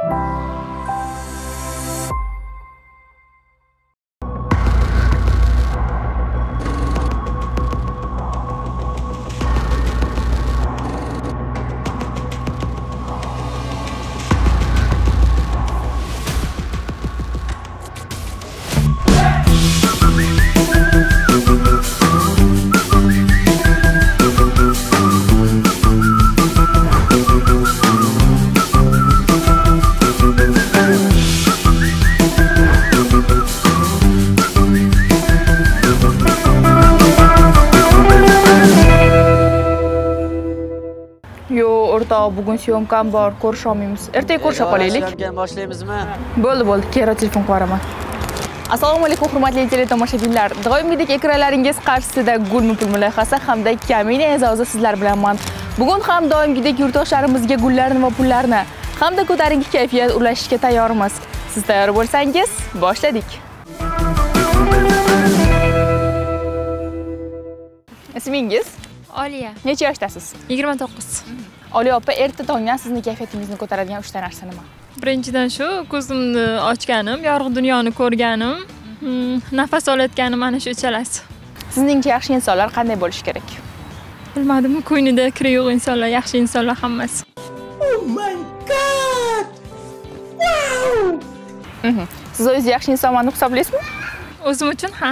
Bugun syomkam bor, ko'risha olmaymiz. Ertaga ko'risha qolaylik. Boshlaymizmi? Bo'ldi, keyin telefon qilaman. Assalomu alaykum, hurmatli teletomoshabinlar. Doimgidek ekranlaringiz qarshisida Gulmi pul loyihasi hamda Kamina E'zozi sizlar bilanman. Bugun ham doimgidek yurtdoshlarimizga gullarni va pullarni hamda ko'tarinki kayfiyat ulashishga tayyormiz. Siz tayyor bo'lsangiz, boshladik. Ismingiz? Oliya. Necha yoshdasiz? 29. Oliya opa, erta tongdan sizni kayfiyatingizni ko'taradigan 3 ta narsa nima? Birinchidan shu, ko'zimni ochganim, yorug' dunyoni ko'rganim, nafas olayotganim ana shu uchalasi. Sizningcha yaxshi insonlar qanday bo'lishi kerak? Bilmadim, ko'nglida kiri yo'q insonlar, yaxshi insonlar hammasi. Oh my god! Wow! Siz o'zingizni yaxshi insonman deb hisoblaysizmi? O'zim uchun ha.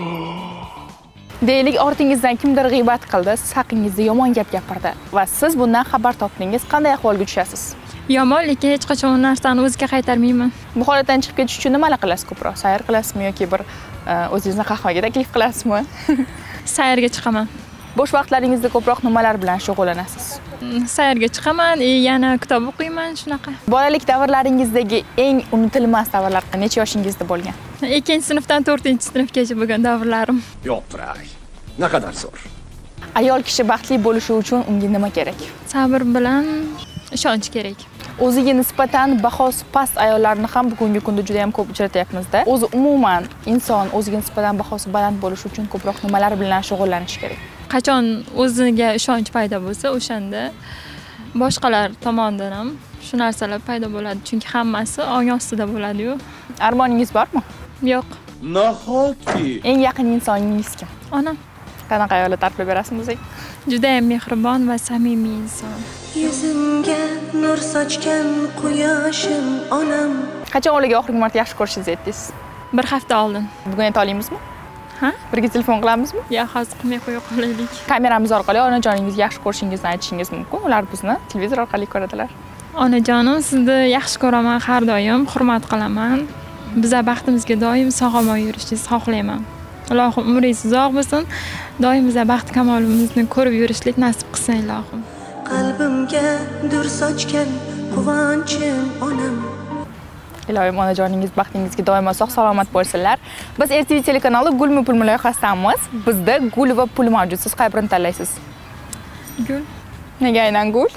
Deylik, ortingizdan kimdir g'iybat qildi, siz haqingizda yomon gap gapirdi va siz bundan xabar topdingiz, qanday ahvolga tushasiz? Yomon, lekin hech qachon u narsani o'ziga qaytarmayman. Bu holatdan chiqib ketish uchun nimalar qilasiz ko'proq? Sayr qilasizmi yoki bir o'zingizni qahvaga taklif qilasizmi? Sayrga chiqaman. Bo'sh vaqtlaringizda ko'proq nimalar bilan shug'ullanasiz? Sayrga chiqaman, yana kitob o'qiyman, shunaqa. Bolalik davrlaringizdagi eng unutilmas davrlar necha yoshingizda bo'lgan? 2-sinfdan 4-sinfgacha bo'lgan davrlarim. Yo'q-pray. Naqadar zo'r. Ayol kishi baxtli bo'lishi uchun unga nima kerak? Sabr bilan ishonch kerak. O'ziga nisbatan bahosi past ayollarni ham bugungi kunda juda ham ko'p uchratyapmiz-da. O'zi umuman inson o'ziga nisbatan bahosi baland bo'lishi uchun ko'proq nimalar bilan shug'ullanish kerak? Qachon o'ziga ishonch paydo bo'lsa, o'shanda boshqalar tomonidan ham shu narsalar paydo bo'ladi, chunki hammasi ong ostida bo'ladi-yu. Armoningiz bormi? Yo'q. Nahotki. Eng yaqin insoningiz kim? Onam. Qanaqa ayolni ta'riflab berasizmi? Juda ham mehribon va samimiy inson. Yuzimga nur sochgan quyoshim onam. Qachon o'liga oxirgi marta yaxshi ko'rishingizni aytdingiz? Bir hafta oldin. Bugun ayta olamizmi? Ha? Birga telefon qilamizmi? Yo'q, hozir qilmay qo'ya qolaylik. Kameramiz orqali onajoningizni yaxshi ko'rishingizni aytishingiz mumkin. Ular bizni televizor orqali ko'radilar. Onajonim, sizni yaxshi ko'raman har doim, hurmat qilaman. Bizlar baxtimizga doim sog'-omon yurishingizni xohlayman. Allohim umringiz uzoq bo'lsin. Doim bizlar baxt kamolimizni ko'rib yurishlik nasib qilsin, ilohim. Qalbimga dur sochgan quvonchim onam. Ilohim onajoningiz baxtingizga doimo sog'-salomat bo'lsinlar. Biz RTV telekanali Gulmi pul loyihasidamiz. Bizda gul va pul mavjud. Siz qay birini tanlaysiz? Gul. Nega aynan gul?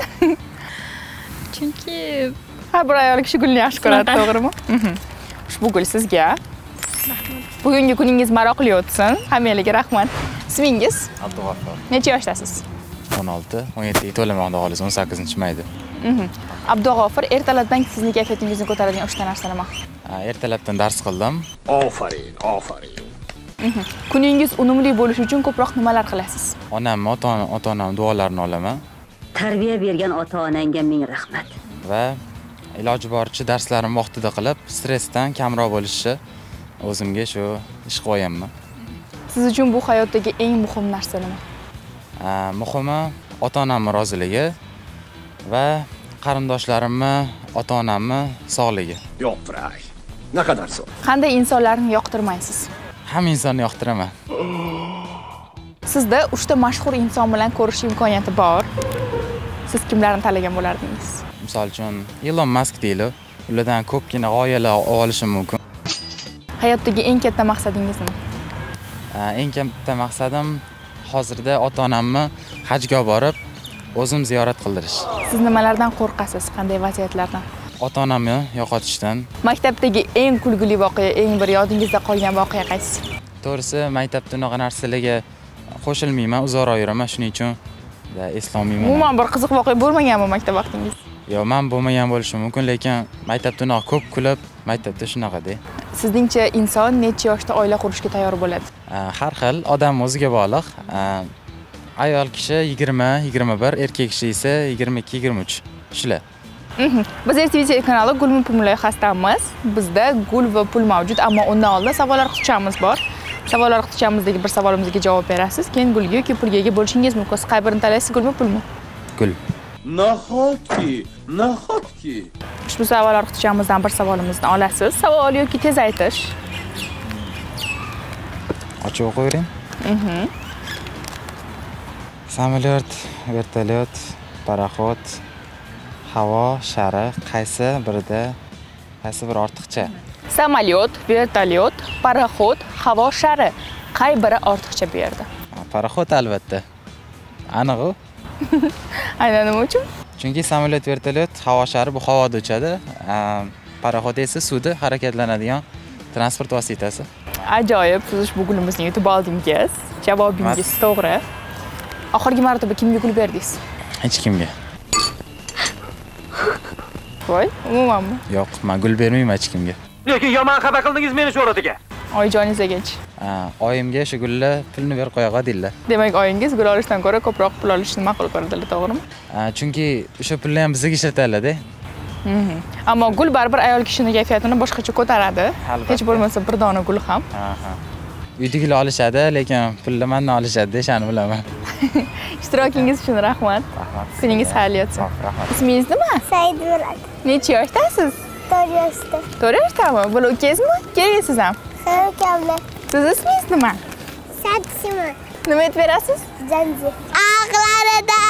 Chunki har bir ayol kishi gulni yaxshi ko'radi, to'g'rimi? Ushbu gul sizga. Bugungi kuningiz maroqli o'tsin. Hammaga rahmat. Ismingiz? Abdug'affor. Necha yoshdasiz? 16, 17 to'lamoqda hozir 18-mayda. Abdug'affor, ertalabdan sizni kayfiyatingizni ko'taradigan 3 ta narsa nima? Ertalabdan dars qildim. Ofarin, ofarin. Kuningiz unumli bo'lishi uchun ko'proq nimalar qilasiz? Onam, ota-onam duolarini olaman Tarbiya bergan ota-onangga ming rahmat. va iloji boricha darslarim vaqtida qilib, stressdan kamroq bo'lishi o'zimga shu ish qo'yaman. Siz uchun bu hayotdagi eng muhim narsa nima? Muhimi ota-onamning roziligi va qarindoshlarimni, ota-onamni sog'ligi. Yo'q-pray. Naqadar zo'r. Qanday insonlarni yoqtirmaysiz? Hamma insonni yoqtiraman. Sizda 3 ta mashhur inson bilan ko'rish imkoniyati bor. Siz kimlarni tanlagan bo'lardingiz? Misol uchun Elon Musk deylik, ulardan ko'pgina g'oyalar olishim mumkin. Hayotdagi eng katta maqsadingiz nima? Eng katta maqsadim hozirda ota-onamni hajga borib, o'zim ziyorat qildirish. Siz nimalardan qo'rqasiz? Qanday vaziyatlardan? Ota-onamni yo'qotishdan. Maktabdagi eng kulgili voqea, eng bir yodingizda qolgan voqea qaysi? To'g'risi, maktabda unaqa narsalarga qo'shilmayman, uzoqroq yuraman, shuning uchun eslolmayman. Umuman bir qiziq voqea bo'lmaganmi maktab vaqtingiz? Yo, men bo'lmagan bo'lishi mumkin, lekin maktabda unaqa ko'p kulib, maktabda shunaqada. Sizningcha inson necha yoshda oila qurishga tayyor bo'ladi? Har xil, odam o'ziga bog'liq. Ayol kishi 20, 21, erkak kishi esa 22, 23. Shular. Biz RTV kanali Gul va pul loyihasidamiz. Bizda gul va pul mavjud, ammo undan oldin savollar qutichamiz bor. Savollar qutichamizdagi bir savolimizga javob berasiz. Keyin gulga yoki pulga ega bo'lishingiz mumkin. Siz qay birini tanlaysiz, gulmi, pulmi? Gul. Nahotki. Ushbu savollar qutichamizdan bir savolimizni olasiz. Savol yoki tez aytish. Ochib o'qiyvering. Samolyot, vertolyot, paraxod, havo shari qaysi bir ortiqcha? Samolyot, vertolyot, paraxod, havo shari qay biri ortiqcha bu yerda? Paraxod albatta. Aniq-ku. Aynan nima uchun? Chunki samolyot, vertolyot, havo shari bu havoda uchadi. Paraxod esa suvda harakatlanadigan transport vositasi. Ajoyib, siz ushbu gulimizni yutib oldingiz. Javobingiz to'g'ri. Oxirgi marotaba kimga gul berdingiz? Hech kimga. Voy, umumanmi? Yo'q, men gul bermayman hech kimga. Lekin yomon xabar qildingiz meni shu o'ratiga. Oyijonizgachi. Oyimga shu gullar pulni berib qo'yaqa deydilar. Demak, oyingiz gul olishdan ko'ra ko'proq pul olishni ma'qul ko'radilar, to'g'rimi? Chunki o'sha pulni ham bizga ishlatadilar-da. Ammo gul baribir ayol kishining kayfiyatini boshqacha ko'taradi. Hech bo'lmasa bir dona gul ham. Uydagilar olishadi, lekin pulni mendan olishadi, shuni bilaman. Ishtirokingiz uchun rahmat. Kuningiz xayrli o'tsin. Rahmat. Ismingiz nima? Saidmurat. Necha yoshdasiz? 4 yoshda. 4 yoshdami? Bular ukangizmi? Kelasiz ham. Ukamlar. Siz ismingiz nima? Satsima. Nima aytib berasiz? Janji. Aqlarida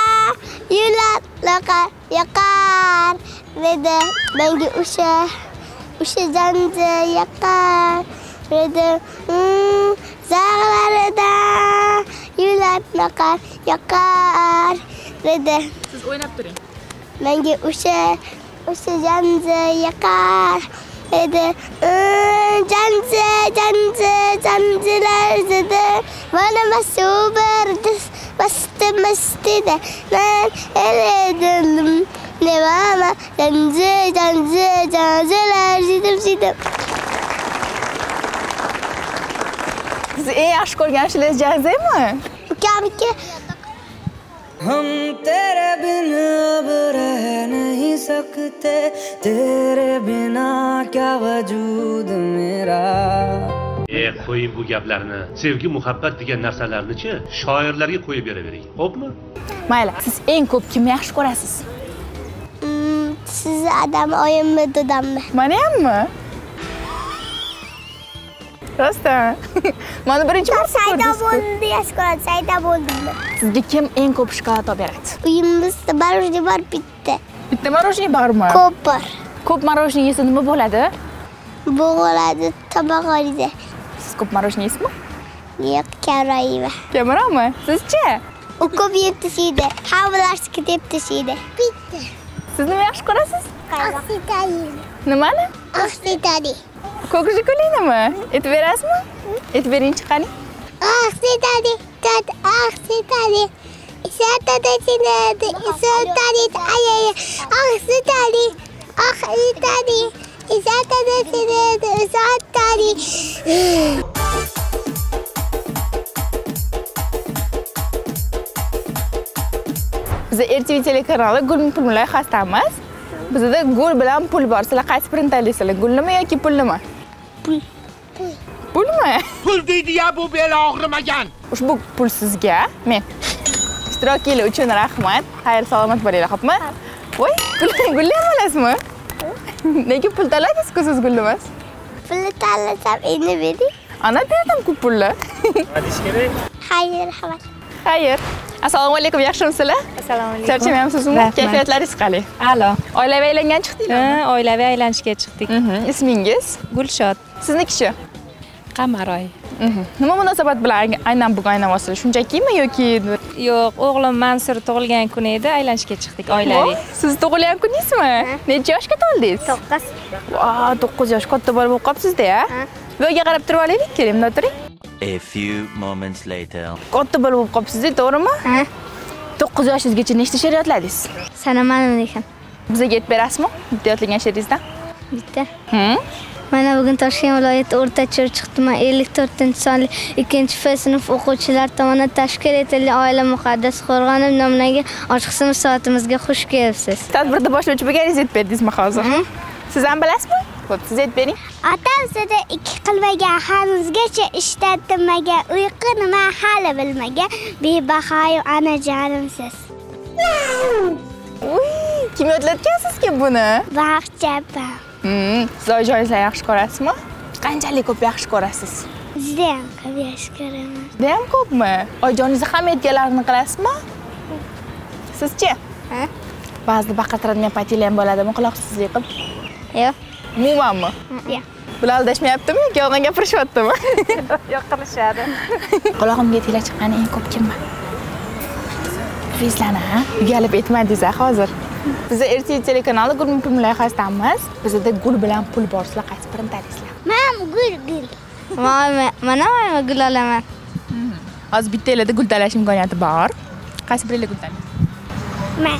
yular yoqar. Dedi, menga o'sha janji yoqar. Dedi, zag'larida yular yoqar. Dedi. Siz o'ynab turing. Menga o'sha janji yoqar. Dedi, janjilar dedi. Mana masubir mastida. Men eledim. Nevama janjilar zidim. Siz eng yaxshi ko'rgan ishingiz janjimi? Ukamniki. हम तेरे बिना अब रह नहीं सकते तेरे बिना क्या वजूद मेरा Qo'ying bu gaplarni. Sevgi, muhabbat degan narsalarni-chi shoirlarga qo'yib beravering. Xo'pmi? Mayli, siz eng ko'p kimni yaxshi ko'rasiz? Siz adam oyimmi, dadammi? Meni hammi? Rostdan. Mana birinchi bor Sayda bo'ldi, yaxshi ko'radi. Sayda bo'ldimmi? Sizga kim eng ko'p shokolad olib beradi? Uyimizda marojniy bor bitta. Bitta marojniy bormi? Ko'p bor. Ko'p marojniy yesa nima bo'ladi? Bo'ladi tabaqorida. Siz ko'p marojniy yeysizmi? Yo'q, karoyiva. Kameraman, sizchi? U ko'p yeb tashiydi. Havlarski deb tashiydi. Bitta. Siz nima yaxshi ko'rasiz? Oqsitali. Nimani? Oqsitali. Ko'k shokoladnimi? Aytib berasizmi? Aytib beringchi qani. Oqsitali. Oqsitali. Isatadi sinadi. Isatadi ayay. Oqsitali. Oqsitali. Isatadi sinadi. Isatali. Biz RTV telekanali Gul va pul loyihasidamiz. Bizda gul bilan pul bor. Sizlar qaysi birini tanlaysizlar? Gulnimi yoki pulnimi? Pul. Pulmi? Pul deydi-ya, bu beli og'rimagan. Ushbu pul sizga. Men ishtirokinglar uchun rahmat. Xayr, salomat bo'linglar, xo'pmi? Voy, gulni ham olasizmi? Nega pul tanladingiz-ku siz gulni emas? Pulni tanlasam endi bering. Ana berdim-ku pulni. Xayr, rahmat. Xayr. Assalomu alaykum, yaxshimisizlar? Assalomu alaykum. Charchamayapsizmi? Kayfiyatlaringiz qalay? A'lo. Oilaviy aylangan chiqdingizmi? Oilaviy aylanishga chiqdik. Ismingiz? Gulshod. Siznikichi? Qamaroy. Nima munosabat bilan aynan bugun aylanasizlar? Shunchakimi yoki? Yo'q, o'g'lim Mansur tug'ilgan kuni edi, aylanishga chiqdik oilaviy. Siz tug'ilgan kuningizmi? Necha yoshga to'ldingiz? 9. Voh, 9 yosh katta bola bo'lib qolibsiz-da. Bu yerga qarab turib olaylik, keling, bunday turing. A few moments later. Katta bola bo'lib qolibsiz, to'g'rimi? 9 yoshingizgacha nechta she'r yodladingiz? Sanamadim lekin. Bizga yetib berasizmi? Bitta yodlagan she'ringizdan? Bitta. Mana bugun Toshkent viloyati o'rta chirchiq tuman 54-sonli 2-F sinf o'quvchilari tomonidan tashkil etilgan Oila muqaddas Qo'rg'onov nomidagi ochiq sinf soatimizga xush kelibsiz. Tadbirda boshlovchi bo'lganingizni aytib berdingizmi hozir? Siz ham bilasizmi? Xo'p, siz aytib bering. Otam sizda 2 qilmagan, hanuzgacha ishlatmagan, uyqu nima hali bilmagan, bebahoyu onajonimsiz. Uy, kim yodlatgansizki buni? Baxtchapam. Siz oyijoningizni yaxshi ko'rasizmi? Qanchalik ko'p yaxshi ko'rasiz? Juda ham ko'p yaxshi ko'raman. Juda ham ko'pmi? Oyijoningizni hamma aytganlarini qilasizmi? Sizchi? Ba'zida baqirtiradigan paytinglar ham bo'ladimi, quloqsizlik qilib? Yo'q. Umumanmi? Yo'q. Bular aldashmayaptimi yoki yolg'on gapirishyaptimi? Yo'q, qilishadi. Qulog'imga tela chiqqani eng ko'p kimman? Bizlarni, uyalib aytmadingiz hozir. Biz RTI telekanali Gul pul loyihasidamiz. Bizda gul bilan pul bor. Sizlar qaysi birini tanlaysizlar? Men gul. Mana gul olaman. Hozir bittalarda gul tanlash imkoniyati bor. Qaysi biringlar gul tanlaysiz? Men.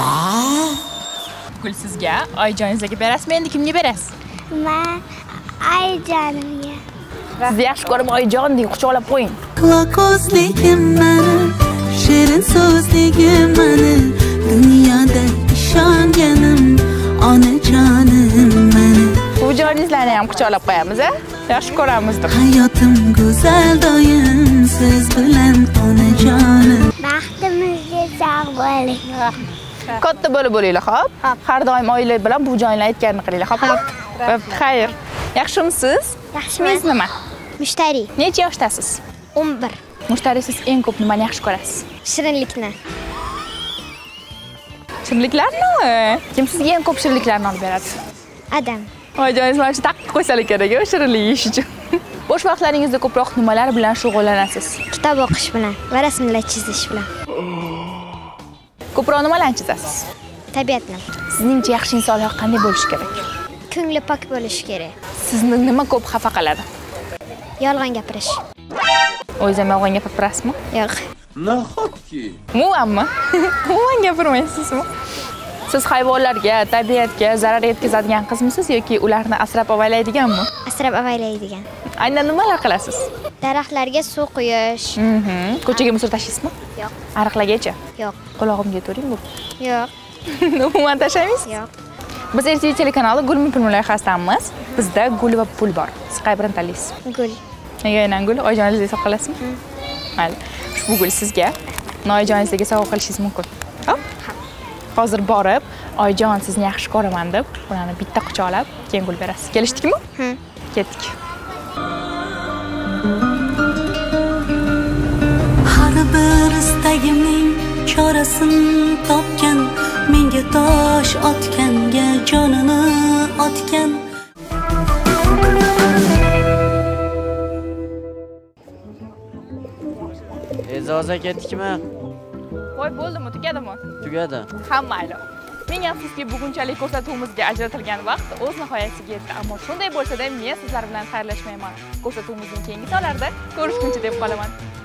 Gul sizga, oyijoningizga berasizmi? Endi kimga berasiz? Men oyijonimga. Sizni yaxshi ko'rib oyijon deb quchoqlab qo'ying. Quloqozligim meni, shirin so'zligim meni, dunyoda ishonganim onajonim meni. Bujoningizlarni ham quchoqlab qo'yamiz, a? Yaxshi ko'ramiz deb. Hayotim go'zal doim siz bilan onajonim. Baxtimizga sog' bo'ling. Katta bo'lib bo'linglar, xo'p? Har doim oila bilan bujoninglar aytganini qilinglar, xo'p? Xayr. Yaxshimisiz? Yaxshimiz nima? Mushtari. Necha yoshdasiz? 11. Mushtarisiz eng ko'p nimani yaxshi ko'rasiz? Shirinlikni. Shirinliklarni? Kim sizga eng ko'p shirinliklarni olib beradi? Adam. Oyijoningiz mana shu taqib qo'ysalar kerak-ku shirinlik yeyish uchun. Bo'sh vaqtlaringizda ko'proq nimalar bilan shug'ullanasiz? Kitob o'qish bilan va rasmlar chizish bilan. Ko'proq nimalarni chizasiz? Tabiatni. Sizningcha yaxshi insonlar qanday bo'lishi kerak? Ko'ngli pok bo'lishi kerak. Sizni nima ko'p xafa qiladi? Yolg'on gapirish. O'zingiz ham yolg'on gapirasizmi? Yo'q. Nahotki. Umumanmi? Umuman gapirmaysizmi? Siz hayvonlarga, tabiatga zarar yetkazadigan qizmisiz yoki ularni asrab avaylaydiganmi? Asrab avaylaydigan. Aynan nimalar qilasiz? Daraxtlarga suv quyish. Ko'chaga musor tashlaysizmi? Yo'q. Ariqlargacha? Yo'q. Qulog'imga turing bu. Yo'q. Umuman tashlaymiz? Yo'q. Biz RTI telekanali Gul pul loyihasidamiz. Bizda gul va pul bor. Siz qay birini tanlaysiz? Gul. Nega aynan gul? Oyijoningizni hisob qilasizmi? Mayli. Ushbu gul sizga oyijoningizga sovg'a qilishingiz mumkin. Hop? Hozir borib, oyijon sizni yaxshi ko'raman deb, ularni bitta quchoqlab, keyin gul berasiz. Kelishdikmi? Ketdik. Har bir istagimning chorasini topgan, menga tosh otganga jonini otgan. E'zoza ketdikmi? Voy, bo'ldimi, tugadimi? Tugadi. Ha, mayli. Ming afsuski, bugunchalik ko'rsatuvimizga ajratilgan vaqt o'z nihoyasiga yetdi. Ammo shunday bo'lsa-da, men sizlar bilan xayrlashmayman. Ko'rsatuvimizning keyingi sonlarida ko'rishguncha deb qolaman.